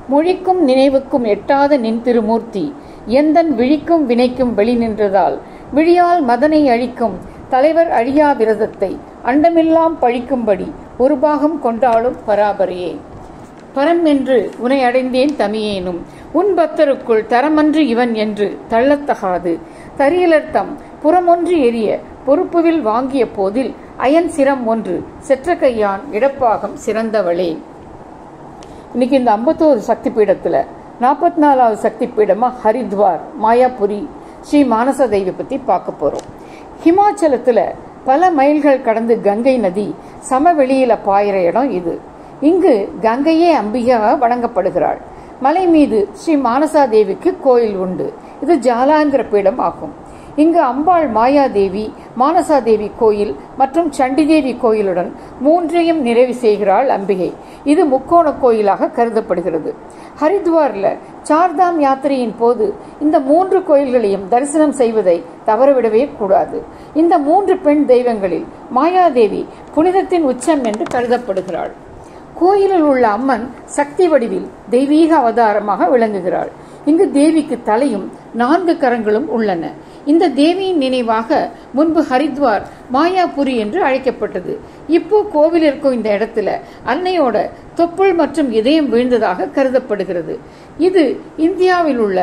மொழிக்கும் நினைவுக்கும் எட்டாத நின் திருமூர்த்தி எந்தன் விழிக்கும் வினைக்கும் வெளி நின்றதால் விழியால் மதனை அழிக்கும் தலைவர் அழியா விரதத்தை அண்டமெல்லாம் பழிக்கும்படி ஒரு பாகம் கொண்டாலும் பராபரையே. பரம் என்று உனை அடைந்தேன் தமியேனும் உன் பக்தருக்குள் தரமன்று இவன் என்று தள்ளத்தகாது தரியலர்த்தம் புறமொன்று எரிய பொறுப்புவில் வாங்கிய போதில் அயன் சிரம் ஒன்று செற்ற கையான் இடப்பாகம் சிறந்தவளே. இன்னைக்கு இந்த 51 சக்தி பீடத்துல 44வது சக்தி பீடமா ஹரித்வார் மாயாபுரி ஸ்ரீ மானச தேவி பத்தி பார்க்க போறோம். ஹிமாச்சலத்துல பல மைல்கள் கடந்து கங்கை நதி சமவெளியில பாயிற இடம் இது. இங்கு கங்கையே அம்பிகையாக வணங்கப்படுகிறாள். மலை மீது ஸ்ரீ மானசா தேவிக்கு கோயில் உண்டு. இது ஜாலாந்திர பீடம் ஆகும். இங்கு அம்பாள் மாயாதேவி, மானசா தேவி கோயில் மற்றும் சண்டிதேவி கோயிலுடன் மூன்றையும் நிறைவு செய்கிறாள் அம்பிகை. இது முக்கோண கோயிலாக கருதப்படுகிறது. ஹரித்வார்ல சார்தாம் யாத்திரையின் போது இந்த 3 கோயில்களையும் தரிசனம் செய்வதை தவறவிடவே கூடாது. இந்த 3 பெண் தெய்வங்களில் மாயாதேவி புனிதத்தின் உச்சம் என்று கருதப்படுகிறாள். கோயிலில் உள்ள அம்மன் சக்தி வடிவில் தெய்வீக அவதாரமாக விளங்குகிறாள். இங்கு தேவிக்கு தலையும் 4 கரங்களும் உள்ளன. இந்த தேவியின் நினைவாக முன்பு ஹரித்வார் மாயாபுரி என்று அழைக்கப்பட்டது. இப்போ கோவில் இருக்கும் இந்த இடத்துல அன்னையோட தொப்புள் மற்றும் இதயம் வீழ்ந்ததாக கருதப்படுகிறது. இது இந்தியாவில் உள்ள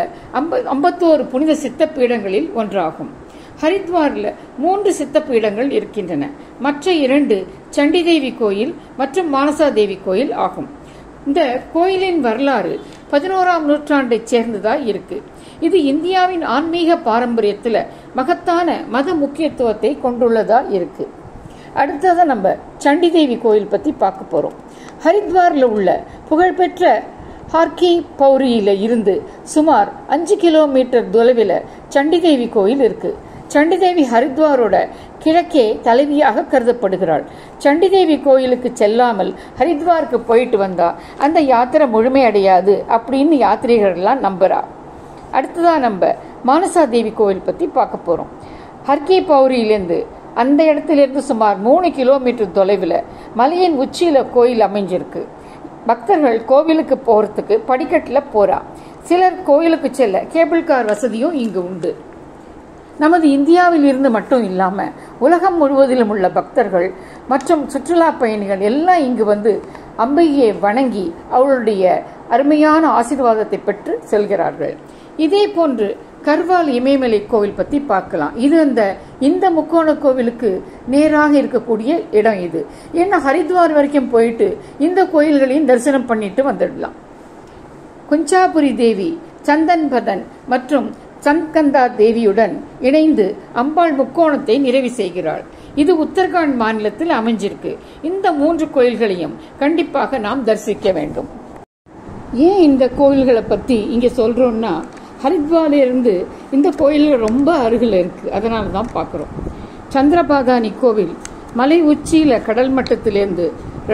51 புனித சித்த பீடங்களில் ஒன்றாகும். ஹரித்வார்ல 3 சித்த பீடங்கள் இருக்கின்றன. மற்ற 2 சண்டிதேவி கோயில் மற்றும் மானசா தேவி கோயில் ஆகும். இந்த கோயிலின் வரலாறு 11ஆம் நூற்றாண்டை சேர்ந்ததா இருக்கு. இது இந்தியாவின் ஆன்மீக பாரம்பரியத்துல மகத்தான மத முக்கியத்துவத்தை கொண்டுள்ளதா இருக்கு. அடுத்ததா நம்ம சண்டிதேவி கோயில் பத்தி பார்க்க போறோம். ஹரித்வார்ல உள்ள புகழ்பெற்ற ஹர்கி பௌரியில இருந்து சுமார் 5 கிலோமீட்டர் தொலைவில் சண்டிதேவி கோயில் இருக்கு. சண்டிதேவி ஹரித்வாரோட கிழக்கே தலைவியாக கருதப்படுகிறாள். சண்டிதேவி கோயிலுக்கு செல்லாமல் ஹரித்வாருக்கு போயிட்டு வந்தா அந்த யாத்திரை முழுமையடையாது அப்படின்னு யாத்திரிகர்கள்லாம் நம்புறா. அடுத்ததா நம்ம மானசா தேவி கோயில் பத்தி பார்க்க போறோம். ஹர்கி பௌரியிலிருந்து அந்த இடத்திலிருந்து சுமார் 3 கிலோமீட்டர் தொலைவில் மலையின் உச்சியில கோயில் அமைஞ்சிருக்கு. பக்தர்கள் கோவிலுக்கு போறதுக்கு படிக்கட்டுல போறா. சிலர் கோயிலுக்கு செல்ல கேபிள் கார் வசதியும் இங்கு உண்டு. நமது இந்தியாவில் இருந்து மட்டும் இல்லாம உலகம் முழுவதிலும் உள்ள பக்தர்கள் மற்றும் சுற்றுலா பயணிகள் எல்லாம் இங்கு வந்து அம்பிகையை வணங்கி அவளுடைய அருமையான ஆசீர்வாதத்தை பெற்று செல்கிறார்கள். இதே போன்று கர்வால் இமயமலை கோவில் பத்தி பார்க்கலாம். இது இந்த முக்கோண கோவிலுக்கு நேராக இருக்கக்கூடிய இடம் இது. ஏன்னா ஹரித்வார் வரைக்கும் போயிட்டு இந்த கோயில்களையும் தரிசனம் பண்ணிட்டு வந்துடலாம். குஞ்சாபுரி தேவி, சந்தன் பதன் மற்றும் சந்த்கந்தா தேவியுடன் இணைந்து அம்பாள் முக்கோணத்தை நிறைவு செய்கிறாள். இது உத்தரகாண்ட் மாநிலத்தில் அமைஞ்சிருக்கு. இந்த 3 கோயில்களையும் கண்டிப்பாக நாம் தரிசிக்க வேண்டும். ஏன் இந்த கோயில்களை பத்தி இங்க சொல்றோம்னா, ஹரித்வாரில இருந்து இந்த கோயில்கள் ரொம்ப அருகில் இருக்கு. அதனால தான் பார்க்கிறோம். சந்திரபாதானி கோவில் மலை உச்சியில கடல் மட்டத்திலிருந்து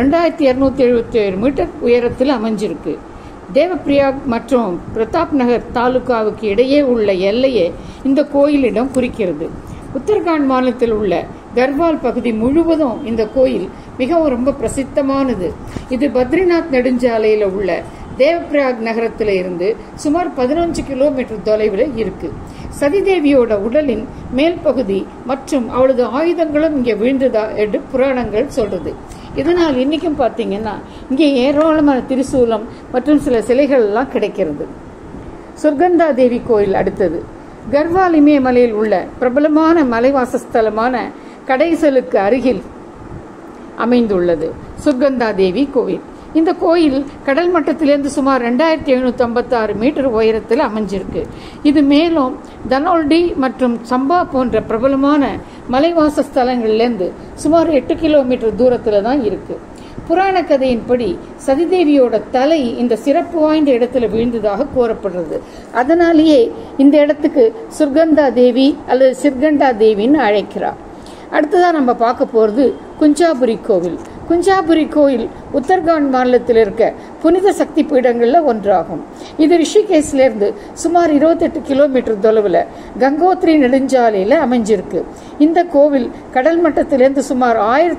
2277 மீட்டர் உயரத்தில் அமைஞ்சிருக்கு. தேவப்பிரியாக் மற்றும் பிரதாப் நகர் தாலுகாவுக்கு இடையே உள்ள எல்லையே இந்த கோயிலிடம் குறிக்கிறது. உத்தரகாண்ட் மாநிலத்தில் உள்ள கர்வால் பகுதி முழுவதும் இந்த கோயில் மிகவும் ரொம்ப பிரசித்தமானது. இது பத்ரிநாத் நெடுஞ்சாலையில உள்ள தேவப்பிரயாக் நகரத்தில இருந்து சுமார் 15 கிலோமீட்டர் தொலைவில் இருக்கு. சதிதேவியோட உடலின் மேல் பகுதி மற்றும் அவளது ஆயுதங்களும் இங்கே வீழ்ந்ததா என்று புராணங்கள் சொல்றது. இதனால் இன்னைக்கும் பாத்தீங்கன்னா இங்கே ஏராளமான திரிசூலம் மற்றும் சில சிலைகள் எல்லாம் கிடைக்கிறது. சுர்கந்தா தேவி கோயில் அடுத்தது. கர்வால் இமயமலையில் உள்ள பிரபலமான மலைவாசஸ்தலமான கடைசலுக்கு அருகில் அமைந்துள்ளது சுர்கந்தா தேவி கோயில். இந்த கோயில் கடல் மட்டத்திலிருந்து சுமார் 2756 மீட்டர் உயரத்தில் அமைஞ்சிருக்கு. இது மேலும் தனோல்டி மற்றும் சம்பா போன்ற பிரபலமான மலைவாச ஸ்தலங்கள்லேருந்து சுமார் 8 கிலோமீட்டர் தூரத்தில் தான் இருக்கு. புராண கதையின்படி சதிதேவியோட தலை இந்த சிறப்பு வாய்ந்த இடத்துல வீழ்ந்ததாக கூறப்படுறது. அதனாலேயே இந்த இடத்துக்கு சுர்கந்தா தேவி அல்லது சிர்கண்டா தேவின்னு அழைக்கிறார். அடுத்ததான் நம்ம பார்க்க போறது குஞ்சாபுரி கோவில். குஞ்சாபுரி கோயில் உத்தரகாண்ட் மாநிலத்தில் இருக்க புனித சக்தி பீடங்களில் ஒன்றாகும். இது ரிஷிகேஷ்லேருந்து சுமார் 28 கிலோமீட்டர் தொலைவில் கங்கோத்ரி நெடுஞ்சாலையில் அமைஞ்சிருக்கு. இந்த கோவில் கடல் மட்டத்திலேருந்து சுமார்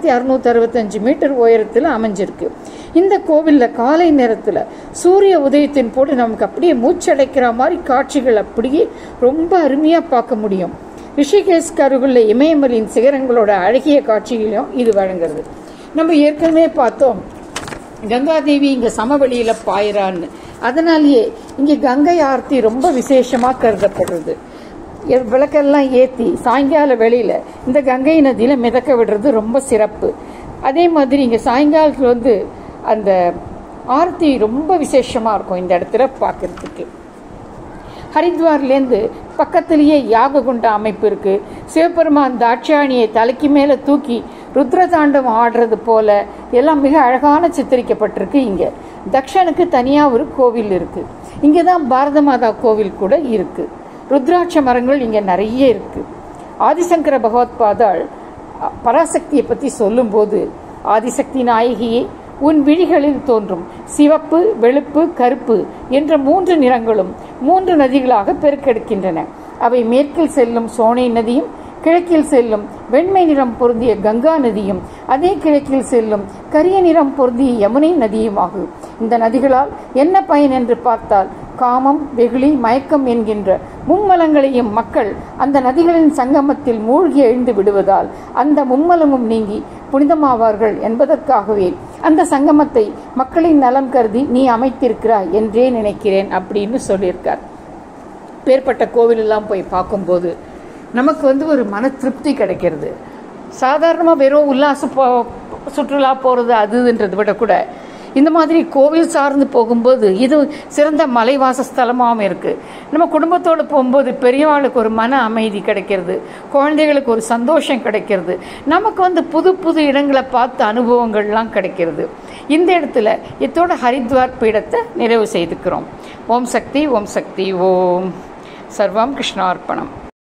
1665 மீட்டர் உயரத்தில் அமைஞ்சிருக்கு. இந்த கோவிலில் காலை நேரத்தில் சூரிய உதயத்தின் போது நமக்கு அப்படியே மூச்சடைக்கிற மாதிரி காட்சிகள் அப்படியே ரொம்ப அருமையாக பார்க்க முடியும். ரிஷிகேஷ்க்கு அருகுள்ள இமயமலையின் சிகரங்களோட அழகிய காட்சிகளையும் இது வழங்குறது. நம்ம ஏற்கனவே பார்த்தோம் கங்காதேவி இங்கே சமவெளியில் பாயிறான்னு. அதனாலேயே இங்கே கங்கை ஆர்த்தி ரொம்ப விசேஷமாக கருதப்படுறது. விளக்கெல்லாம் ஏற்றி சாயங்கால வேளையில் இந்த கங்கை நதியில் மிதக்க விடுறது ரொம்ப சிறப்பு. அதே மாதிரி இங்கே சாயங்காலத்தில் அந்த ஆர்த்தி ரொம்ப விசேஷமாக இருக்கும் இந்த இடத்துல பார்க்கறதுக்கு. ஹரித்வார்லேருந்து பக்கத்திலேயே யாககுண்ட அமைப்பு இருக்குது. சிவபெருமான் தாட்சாயணியை தலைக்கு மேலே தூக்கி ருத்ரதாண்டவம் ஆடுறது போல எல்லாம் மிக அழகான சித்தரிக்கப்பட்டிருக்கு. இங்கே தக்ஷனுக்கு தனியாக ஒரு கோவில் இருக்குது. இங்கே தான் பாரத மாதா கோவில் கூட இருக்குது. ருத்ராட்ச மரங்கள் இங்கே நிறைய இருக்குது. ஆதிசங்கர பகவத்பாதாள் பராசக்தியை பற்றி சொல்லும்போது, ஆதிசக்தி நாயகியே, உன் விழிகளில் தோன்றும் சிவப்பு, வெளுப்பு, கருப்பு என்ற 3 நிறங்களும் 3 நதிகளாக பெருக்கெடுக்கின்றன. அவை மேற்கில் செல்லும் சோனை நதியும், கிழக்கில் செல்லும் வெண்மை நிறம் பொருந்திய கங்கா நதியும், அதே கிழக்கில் செல்லும் கரிய நிறம் பொருந்திய யமுனை நதியுமாகும். இந்த நதிகளால் என்ன பயன் என்று பார்த்தால், காமம், வெகுளி, மயக்கம் என்கின்ற மும்மலங்களையும் மக்கள் அந்த நதிகளின் சங்கமத்தில் மூழ்கி எழுந்து விடுவதால் அந்த மும்மலமும் நீங்கி புனிதமாவார்கள் என்பதற்காகவே அந்த சங்கமத்தை மக்களின் நலம் கருதி நீ அமைத்திருக்கிறாய் என்றே நினைக்கிறேன் அப்படின்னு சொல்லியிருக்கார். பேர்பட்ட கோவிலெல்லாம் போய் பார்க்கும்போது நமக்கு ஒரு மன திருப்தி கிடைக்கிறது. சாதாரணமாக வெறும் உல்லாச சுற்றுலா போகிறது அதுன்றதை விட கூட இந்த மாதிரி கோவில் சார்ந்து போகும்போது இது சிறந்த மலைவாச ஸ்தலமாகவும் இருக்குது. நம்ம குடும்பத்தோடு போகும்போது பெரியவாளுக்கு ஒரு மன அமைதி கிடைக்கிறது, குழந்தைகளுக்கு ஒரு சந்தோஷம் கிடைக்கிறது, நமக்கு புது புது இடங்களை பார்த்த அனுபவங்கள்லாம் கிடைக்கிறது. இந்த இடத்துல இதோட ஹரித்வார் பீடத்தை நிறைவு செய்துக்கிறோம். ஓம் சக்தி, ஓம் சக்தி, ஓம். சர்வம் கிருஷ்ணார்ப்பணம்.